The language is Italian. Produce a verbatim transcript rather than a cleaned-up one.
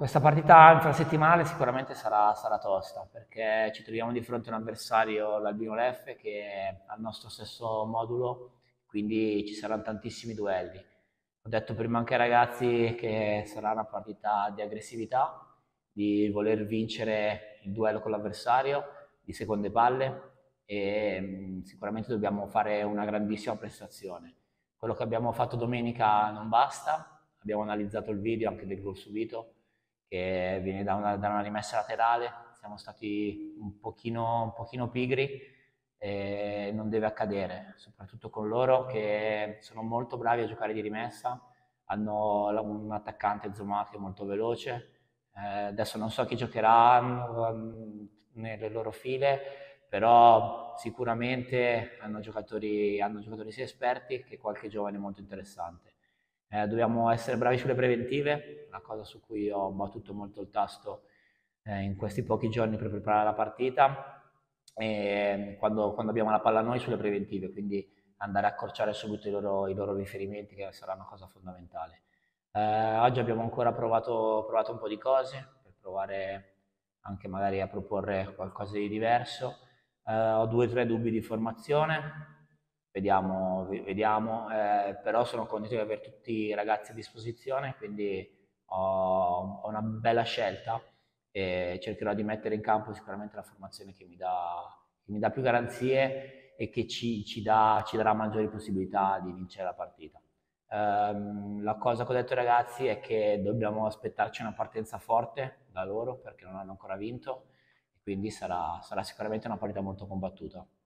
Questa partita infrasettimanale sicuramente sarà, sarà tosta perché ci troviamo di fronte a un avversario, l'Albino Leffe, che è al nostro stesso modulo, quindi ci saranno tantissimi duelli. Ho detto prima anche ai ragazzi che sarà una partita di aggressività, di voler vincere il duello con l'avversario, di seconde palle e mh, sicuramente dobbiamo fare una grandissima prestazione. Quello che abbiamo fatto domenica non basta, abbiamo analizzato il video anche del gol subito che viene da una, da una rimessa laterale, siamo stati un pochino, un pochino pigri e non deve accadere, soprattutto con loro che sono molto bravi a giocare di rimessa, hanno un attaccante Zoma che è molto veloce, eh, adesso non so chi giocherà um, nelle loro file, però sicuramente hanno giocatori, hanno giocatori sia esperti che qualche giovane molto interessante. Eh, dobbiamo essere bravi sulle preventive, una cosa su cui ho battuto molto il tasto eh, in questi pochi giorni per preparare la partita, e quando, quando abbiamo la palla noi sulle preventive, quindi andare a accorciare subito i loro, i loro riferimenti, che sarà una cosa fondamentale. Eh, oggi abbiamo ancora provato, provato un po' di cose, per provare anche magari a proporre qualcosa di diverso. Eh, ho due o tre dubbi di formazione, vediamo, ve- vediamo eh, però sono contento di avere tutti i ragazzi a disposizione, quindi ho, ho una bella scelta e cercherò di mettere in campo sicuramente la formazione che mi dà, che mi dà più garanzie e che ci, ci dà- ci darà maggiori possibilità di vincere la partita. Ehm, la cosa che ho detto ai ragazzi è che dobbiamo aspettarci una partenza forte da loro perché non hanno ancora vinto e quindi sarà, sarà sicuramente una partita molto combattuta.